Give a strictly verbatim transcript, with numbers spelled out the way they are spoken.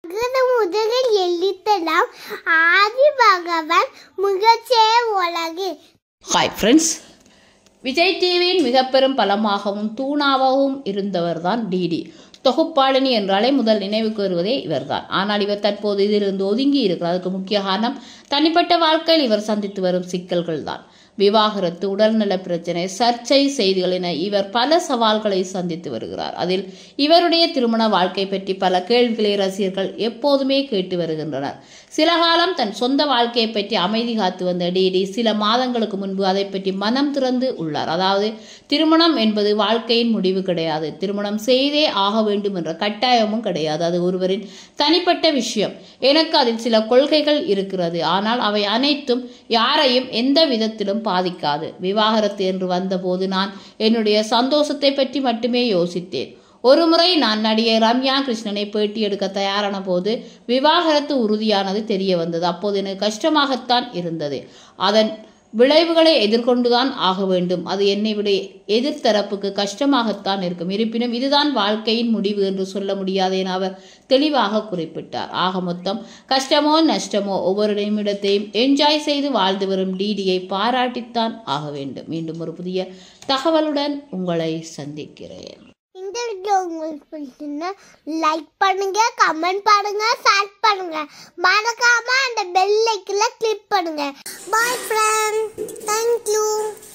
முதலில் எழுத்தலாம் ஆதி பகவான் முகச்சே உலகு. ஹாய் ஃப்ரெண்ட்ஸ், விஜய் டிவியின் மிக பெரும் பலமாகவும் தூணாகவும் இருந்தவர்தான் டிடி. தொகுப்பாளினி என்றாலே முதல் நினைவுக்கு வருவதே இவர்தான். ஆனால் இவர் தற்போது இதிலிருந்து ஒதுங்கி இருக்கிறார். அதுக்கு முக்கிய காரணம் தனிப்பட்ட வாழ்க்கையில் இவர் சந்தித்து வரும் சிக்கல்கள் தான். விவாகரத்து, உடல்நல பிரச்சனை, சர்ச்சை செய்திகள் என இவர் பல சவால்களை சந்தித்து வருகிறார். அதில் இவருடைய திருமண வாழ்க்கை பற்றி பல கேள்விகளை ரசிகர்கள் எப்போதுமே கேட்டு வருகின்றனர். சில காலம் தன் சொந்த வாழ்க்கையை பற்றி அமைதி காத்து வந்த டிடி சில மாதங்களுக்கு முன்பு அதை பற்றி மனம் திறந்து உள்ளார். அதாவது திருமணம் என்பது வாழ்க்கையின் முடிவு கிடையாது, திருமணம் செய்தே ஆக வேண்டும் என்ற கட்டாயமும் கிடையாது. அது ஒருவரின் தனிப்பட்ட விஷயம். எனக்கு அதில் சில கொள்கைகள் இருக்கிறது, ஆனால் அவை அனைத்தும் யாரையும் எந்த விதத்திலும் பாதிக்காது. விவாகரத்து என்று வந்தபோது நான் என்னுடைய சந்தோஷத்தை பற்றி மட்டுமே யோசித்தேன். ஒரு முறை நான் நடிகை ரம்யா கிருஷ்ணனை பேட்டி எடுக்க தயாரான போது விவாகரத்து உறுதியானது தெரிய வந்தது. அப்போது எனக்கு கஷ்டமாகத்தான் இருந்தது. அதன் விளைவுகளை எதிர்கொண்டுதான் ஆக வேண்டும். அது என்னை விட எதிர்த்தரப்புக்கு கஷ்டமாகத்தான் இருக்கும். இருப்பினும் இதுதான் வாழ்க்கையின் முடிவு என்று சொல்ல முடியாது என அவர் தெளிவாக குறிப்பிட்டார். ஆக மொத்தம் கஷ்டமோ நஷ்டமோ ஒவ்வொரு நிமிடத்தையும் என்ஜாய் செய்து வாழ்ந்து வரும் டிடியை பாராட்டித்தான் ஆக வேண்டும். மீண்டும் ஒரு புதிய தகவலுடன் உங்களை சந்திக்கிறேன். இந்த வீடியோ உங்களுக்கு பிடிச்சிருந்தா லைக் பண்ணுங்க, கமெண்ட் பண்ணுங்க, ஷேர் பண்ணுங்க. மறக்காம அந்த பெல் ஐக்கனை கிளிக் பண்ணுங்க. Bye friend, thank you.